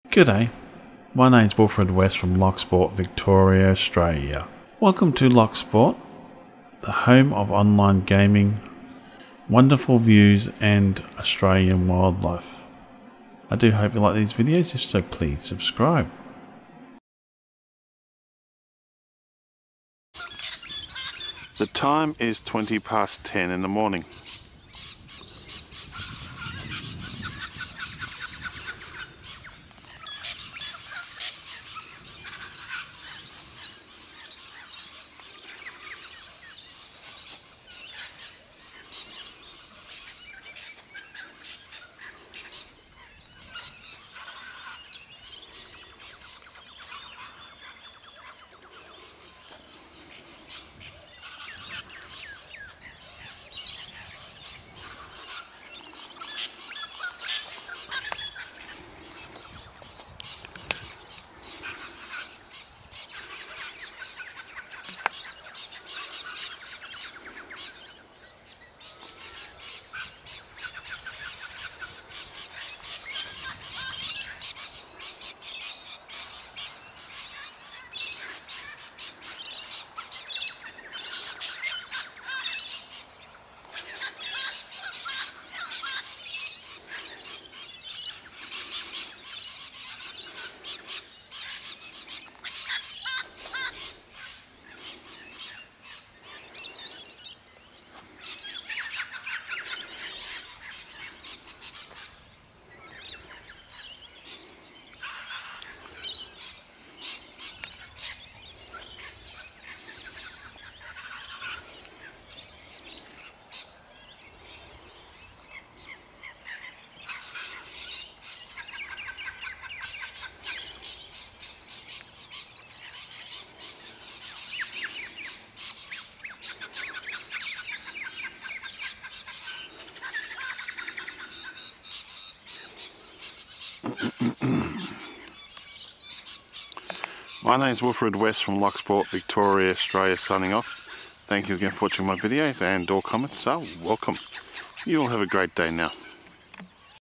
G'day, my name's Wilfred West from Locksport, Victoria, Australia. Welcome to Locksport, the home of online gaming, wonderful views and Australian wildlife. I do hope you like these videos, if so please subscribe. The time is 20 past 10 in the morning. My name is Wilfred West from Locksport, Victoria, Australia, signing off. Thank you again for watching my videos, and all comments are welcome. You all have a great day now.